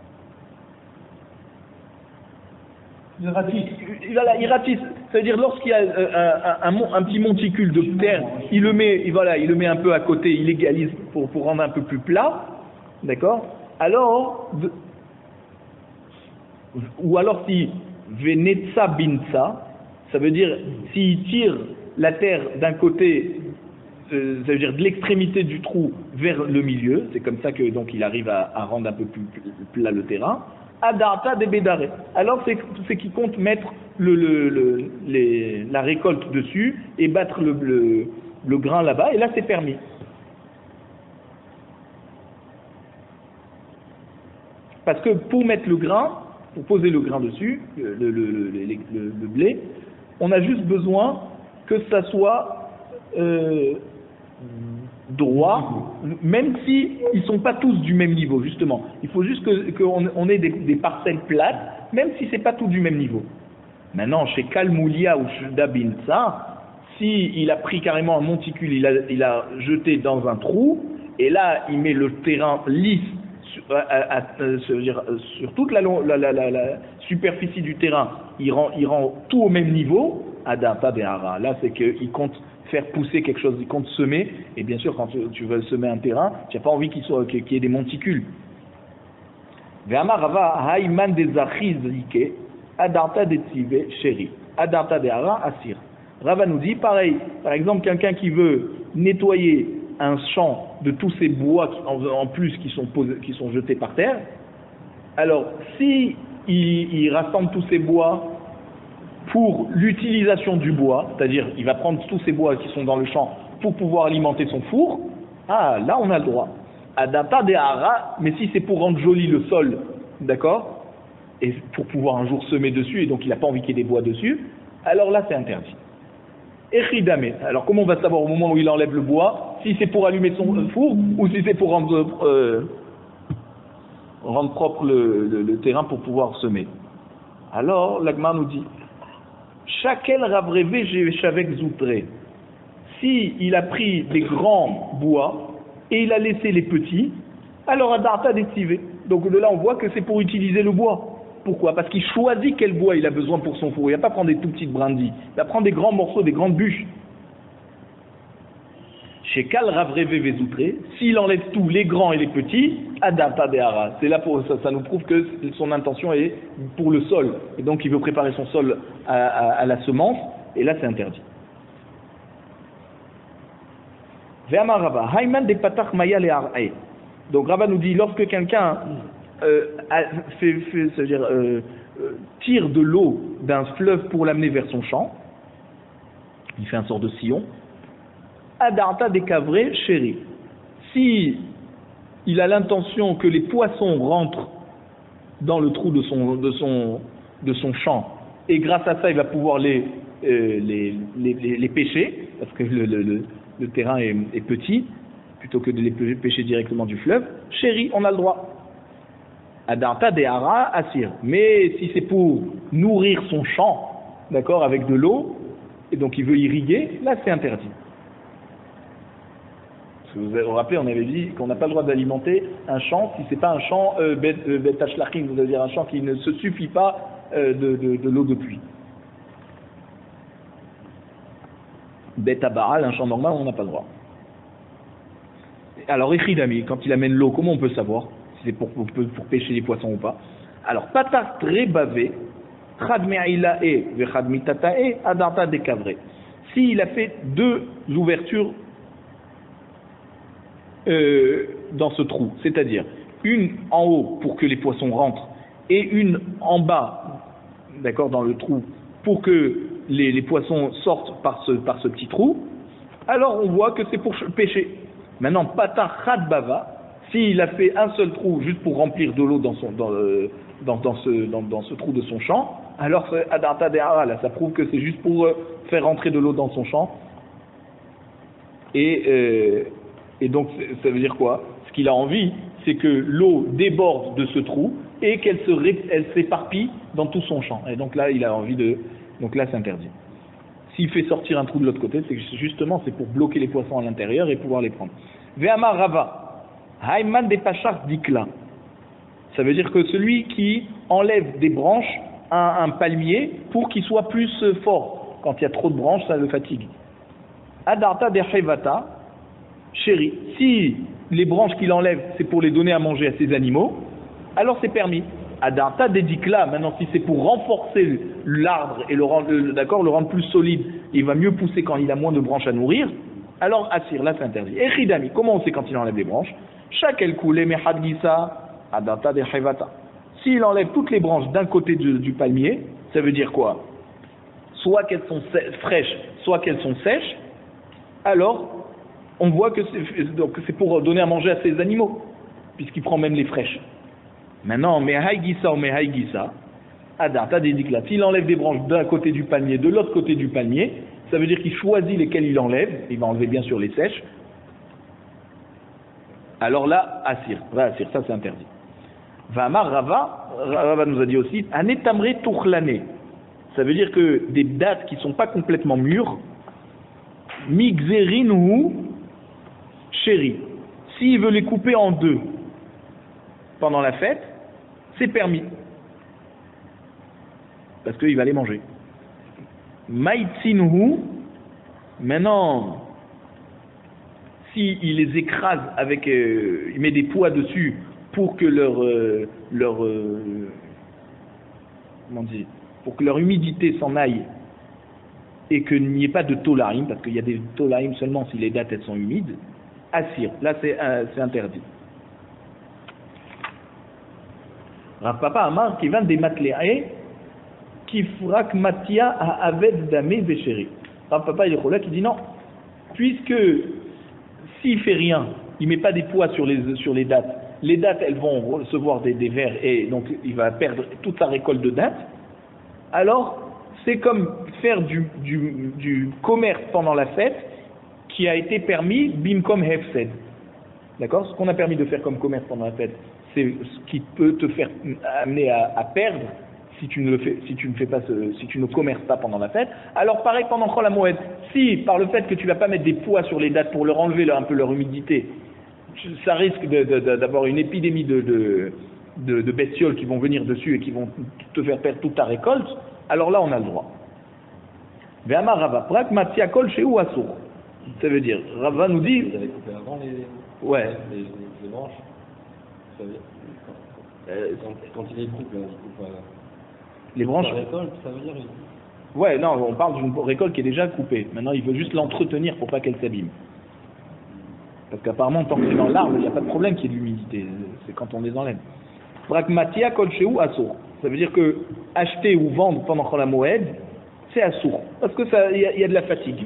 [SPEAKER 4] Il ratisse.
[SPEAKER 1] Voilà, il ratisse. Ça veut dire lorsqu'il y a un, un, un, un petit monticule de terre, il le met, voilà, il le met un peu à côté, il égalise pour, pour rendre un peu plus plat, d'accord? Alors, de, ou alors si venetza binza, ça veut dire s'il tire la terre d'un côté, euh, ça veut dire de l'extrémité du trou vers le milieu, c'est comme ça que donc il arrive à, à rendre un peu plus plat le terrain. Adata de bédare. Alors c'est, c'est qui compte mettre le, le, le, les, la récolte dessus et battre le, le, le grain là-bas, et là c'est permis. Parce que pour mettre le grain, pour poser le grain dessus, le, le, le, le, le, le blé, on a juste besoin que ça soit euh, droit, même si ils sont pas tous du même niveau, justement. Il faut juste que qu'on on ait des, des parcelles plates, même si c'est pas tout du même niveau. Maintenant, chez Kalmoulia ou chez Dabinsa, si il a pris carrément un monticule, il a, il a jeté dans un trou, et là il met le terrain lisse sur, à, à, à, sur, sur toute la, la, la, la, la superficie du terrain, il rend, il rend tout au même niveau. Adata Behara. Là, c'est qu'il compte faire pousser quelque chose, il compte semer, et bien sûr quand tu, tu veux semer un terrain, tu n'as pas envie qu'il soit, qu'il y ait des monticules. Ve'amar Rava Haïman des Achizike, Adarta des Tzive, Chéri, Adarta des Hara, Assir. Rava nous dit pareil, par exemple quelqu'un qui veut nettoyer un champ de tous ces bois qui, en, en plus qui sont, posés, qui sont jetés par terre, alors si il, il rassemble tous ces bois pour l'utilisation du bois, c'est-à-dire il va prendre tous ces bois qui sont dans le champ pour pouvoir alimenter son four, ah là on a le droit. Adapta de hara, mais si c'est pour rendre joli le sol, d'accord, et pour pouvoir un jour semer dessus, et donc il n'a pas envie qu'il y ait des bois dessus, alors là c'est interdit. Echidame, alors comment on va savoir au moment où il enlève le bois, si c'est pour allumer son four, ou si c'est pour rendre, euh, rendre propre le, le, le terrain pour pouvoir semer? Alors l'Agmar nous dit, Shakel Ravrevé Shavek Zoutré. Si il a pris des grands bois et il a laissé les petits, alors Adarta détivé. Donc de là on voit que c'est pour utiliser le bois. Pourquoi? Parce qu'il choisit quel bois il a besoin pour son four. Il ne va pas prendre des tout petites brindilles. Il va prendre des grands morceaux, des grandes bûches. Chez Kal Ravrevé Vezoutré, s'il enlève tous les grands et les petits, Adata Dehara. C'est là pour ça, ça nous prouve que son intention est pour le sol. Et donc il veut préparer son sol à, à, à la semence. Et là c'est interdit. Ve'amar Rava, Hayman de Patach Maya le Ar'e. Donc Rava nous dit, lorsque quelqu'un euh, fait, fait, c'est-à-dire, euh, euh, tire de l'eau d'un fleuve pour l'amener vers son champ, il fait un sort de sillon, Adarta décavré chéri. Si il a l'intention que les poissons rentrent dans le trou de son, de son, de son champ, et grâce à ça il va pouvoir les, euh, les, les, les, les pêcher, parce que le, le, le, le terrain est, est petit, plutôt que de les pêcher directement du fleuve, chéri, on a le droit. Adarta Dehara Assir. Mais si c'est pour nourrir son champ, d'accord, avec de l'eau, et donc il veut irriguer, là c'est interdit. Vous vous rappelez, on avait dit qu'on n'a pas le droit d'alimenter un champ si c'est pas un champ euh, bet euh, ashlachim, c'est-à-dire un champ qui ne se suffit pas euh, de, de, de l'eau de pluie. Bet abaral, un champ normal, on n'a pas le droit. Alors, Echidami, quand il amène l'eau, comment on peut savoir si c'est pour, pour, pour pêcher les poissons ou pas? Alors, patar très bavé, chad me'ilae vechad mitatae, adarta décavré. S'il a fait deux ouvertures Euh, dans ce trou, c'est-à-dire une en haut pour que les poissons rentrent et une en bas, d'accord, dans le trou pour que les, les poissons sortent par ce, par ce petit trou, alors on voit que c'est pour pêcher. Maintenant, Pata Chad Bava, s'il a fait un seul trou juste pour remplir de l'eau dans, son, dans, euh, dans, dans, ce, dans, dans ce trou de son champ, alors Adarta Dehara, là, ça prouve que c'est juste pour euh, faire rentrer de l'eau dans son champ. Et euh, Et donc, ça veut dire quoi? Ce qu'il a envie, c'est que l'eau déborde de ce trou et qu'elle se ré... elle s'éparpille dans tout son champ. Et donc là, il a envie de... Donc là, c'est interdit. S'il fait sortir un trou de l'autre côté, c'est que justement, c'est pour bloquer les poissons à l'intérieur et pouvoir les prendre. Ve'amar Rava, Hayman de Pachar Dikla. Ça veut dire que celui qui enlève des branches à un palmier pour qu'il soit plus fort. Quand il y a trop de branches, ça le fatigue. Adarta de Hevata, chéri, si les branches qu'il enlève, c'est pour les donner à manger à ses animaux, alors c'est permis. Adarta dédicla, maintenant si c'est pour renforcer l'arbre et le rendre, d'accord, le rendre plus solide, il va mieux pousser quand il a moins de branches à nourrir, alors assir, là c'est interdit. Et chidami, comment on sait quand il enlève les branches? Chaque el koulé mehadgisa, adarta de hevata. S'il enlève toutes les branches d'un côté du, du palmier, ça veut dire quoi? Soit qu'elles sont fraîches, soit qu'elles sont sèches, alors on voit que c'est pour donner à manger à ses animaux, puisqu'il prend même les fraîches. Maintenant, mehaïgisa ou mehaïgisa, adarta dédicla. S'il enlève des branches d'un côté du palmier, de l'autre côté du palmier, ça veut dire qu'il choisit lesquelles il enlève, il va enlever bien sûr les sèches, alors là, assir, va assir, ça c'est interdit. Va'amar Rava, Rava nous a dit aussi, anetamre tourlané. Ça veut dire que des dattes qui ne sont pas complètement mûres, migzerinu chéri, s'il veut les couper en deux pendant la fête, c'est permis. Parce qu'il va les manger. Maïtsinhu, maintenant, s'il les écrase avec, euh, il met des poids dessus pour que leur, euh, leur, euh, comment dire, pour que leur humidité s'en aille et qu'il n'y ait pas de tolaïm, parce qu'il y a des tolaïm seulement si les dattes elles sont humides, assir, là c'est euh, interdit. Rav Papa Amar qui vient des matléae qui frak matia à aved damé véchéri. Rav Papa il est là qui dit non, puisque s'il fait rien, il met pas des poids sur les sur les dattes, les dattes elles vont recevoir des, des vers et donc il va perdre toute sa récolte de dattes. Alors c'est comme faire du, du, du commerce pendant la fête qui a été permis bimkom hefsed. D'accord? Ce qu'on a permis de faire comme commerce pendant la fête, c'est ce qui peut te faire amener à, à perdre si tu ne le fais, si tu ne fais pas ce, si tu ne commerces pas pendant la fête. Alors pareil pendant Chol HaMoed, si par le fait que tu vas pas mettre des poids sur les dattes pour leur enlever là, un peu leur humidité, ça risque d'avoir une épidémie de, de, de, de bestioles qui vont venir dessus et qui vont te faire perdre toute ta récolte, alors là on a le droit. Ve'amar Rava, prak matia kol shehu asur. Ça veut dire, Rava nous dit,
[SPEAKER 2] Vous avez coupé avant les,
[SPEAKER 1] ouais,
[SPEAKER 2] les, les, les branches. Ça veut dire, quand,
[SPEAKER 1] euh,
[SPEAKER 2] quand, quand il est coupé, il coupe euh,
[SPEAKER 1] les branches.
[SPEAKER 2] la récolte, ça veut dire. Il...
[SPEAKER 1] Ouais, non, on parle d'une récolte qui est déjà coupée. Maintenant, il veut juste l'entretenir pour pas qu'elle s'abîme. Parce qu'apparemment, tant que c'est dans l'arbre, il n'y a pas de problème qu'il y ait de l'humidité. C'est quand on les enlève. Pragmatia kol shehu asur. Ça veut dire que acheter ou vendre pendant Chol HaMoed, c'est assour. Parce que ça, il y, y a de la fatigue.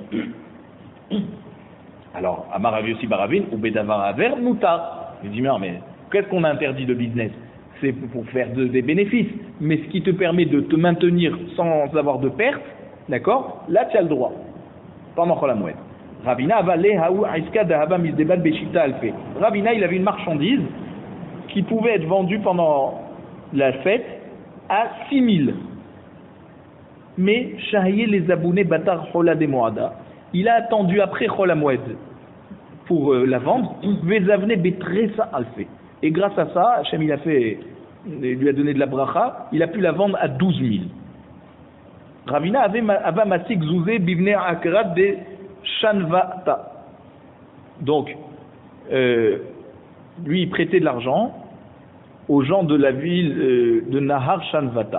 [SPEAKER 1] Alors, Amar Rav Yossi Baravin, ou Bedavar Aver, Moutar. Il dit, mais, mais qu'est-ce qu'on a interdit de business? C'est pour faire de, des bénéfices. Mais ce qui te permet de te maintenir sans avoir de perte, d'accord? Là, tu as le droit. Pendant Chol HaMoed. Ravina avalé haou aiska dahaba misdebat beshita alfe. Ravina, il avait une marchandise qui pouvait être vendue pendant la fête à six mille. Mais Shahye les abounés batar chola de moada. Il a attendu après Chol HaMoed pour euh, la vendre. Vezavne betresa alfe. Et grâce à ça, Hachem il a fait, il lui a donné de la bracha, il a pu la vendre à douze mille. Ravina avait ava masik zouzé bivne akrat de Shanvata. Donc, euh, lui, il prêtait de l'argent aux gens de la ville euh, de Nahar Shanvata.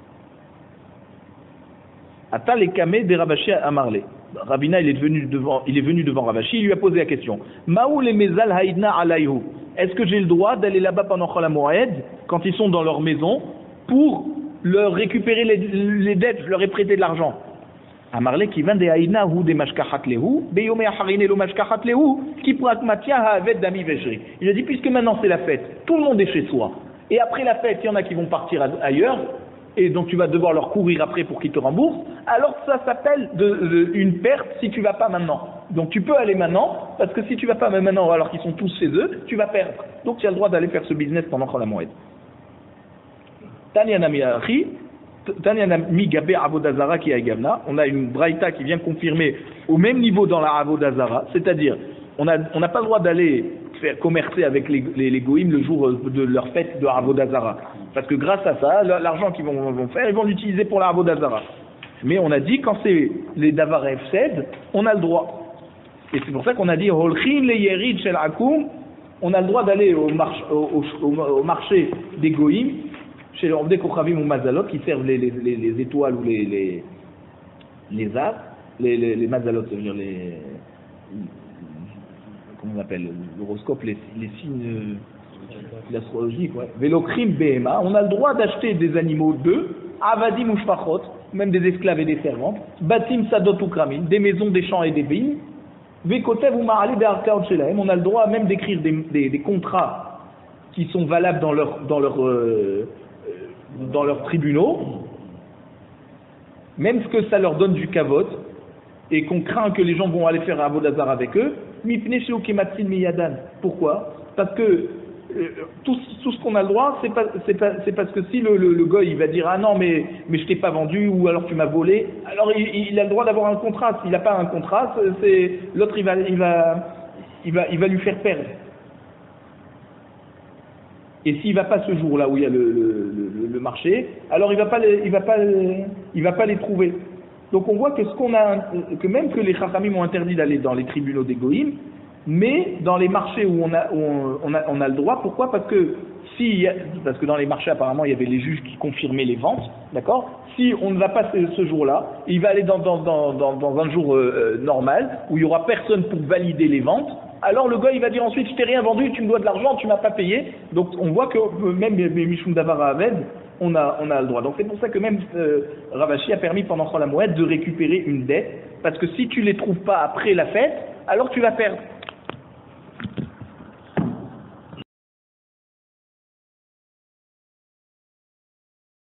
[SPEAKER 1] Ata les kamé de Ravashi à Marley. Ravina, il est venu devant, il est venu devant Ravashi, il lui a posé la question. Maou les mezal haïdna alayhu. Est-ce que j'ai le droit d'aller là-bas pendant Chol HaMoed, quand ils sont dans leur maison, pour leur récupérer les, les dettes? Je leur ai prêté de l'argent. Amarle qui vend des haïna ou des mashkachat lehu, beyomé acharine lo mashkachat lehu, qui pragmatia haavet dami veshri. Il a dit, puisque maintenant c'est la fête, tout le monde est chez soi. Et après la fête, il y en a qui vont partir ailleurs, et donc tu vas devoir leur courir après pour qu'ils te remboursent, alors ça s'appelle de, de, une perte si tu vas pas maintenant. Donc tu peux aller maintenant, parce que si tu vas pas maintenant alors qu'ils sont tous chez eux, tu vas perdre. Donc tu as le droit d'aller faire ce business pendant Chol HaMoed. Tanya Nami Achi, Tanya Nami Gabé Avodazara qui a Gavna, on a une braïta qui vient confirmer au même niveau dans la Avodazara, c'est-à-dire on n'a on n'a pas le droit d'aller faire commercer avec les, les, les goïms le jour de leur fête de Avodazara. Parce que grâce à ça, l'argent qu'ils vont, vont faire, ils vont l'utiliser pour la Avodazara. Mais on a dit, quand c'est les Davar Efsed, on a le droit. Et c'est pour ça qu'on a dit, Holchin le Yerid Shel Akum, on a le droit d'aller au, march, au, au, au marché des goïms, chez les Obdé Kochavim ou Mazalot, qui servent les, les, les, les étoiles ou les, les, les astres, les, les, les Mazalot, ça veut dire les. Comment on appelle l'horoscope, les, les signes. L'astrologique, ouais. Velokrim B M A, on a le droit d'acheter des animaux d'eux, avadim ou shpachot, même des esclaves et des servantes, batim sadot ou kramin, des maisons, des champs et des vignes, vekotev ou ma'ali be'arkaot shelahem, on a le droit même d'écrire des, des, des contrats qui sont valables dans leurs dans leur, euh, dans leurs tribunaux, même ce que ça leur donne du kavod, et qu'on craint que les gens vont aller faire un avodazar avec eux, mipne sheu kematsin miyadan. Pourquoi? Parce que Euh, tout, tout ce qu'on a le droit, c'est pas, c'est pas, c'est parce que si le, le, le goy il va dire ah non mais mais je t'ai pas vendu ou alors tu m'as volé, alors il, il a le droit d'avoir un contrat. S'il n'a pas un contrat, c'est l'autre il va il va il va il va lui faire perdre. Et s'il va pas ce jour-là où il y a le, le, le, le marché, alors il va pas les, il va pas les, il va pas les trouver. Donc on voit que ce qu'on a, que même que les Chachamim ont interdit d'aller dans les tribunaux des goïms, mais dans les marchés où on a, où on, on a, on a le droit, pourquoi? Parce que si, parce que dans les marchés apparemment il y avait les juges qui confirmaient les ventes, d'accord? Si on ne va pas ce, ce jour-là, il va aller dans, dans, dans, dans, dans un jour euh, normal où il y aura personne pour valider les ventes. Alors le gars il va dire ensuite je t'ai rien vendu, tu me dois de l'argent, tu m'as pas payé. Donc on voit que même Mishum Davar Aved, on a, on a le droit. Donc c'est pour ça que même euh, Ravashi a permis pendant Chol HaMoed de récupérer une dette, parce que si tu les trouves pas après la fête, alors tu vas perdre.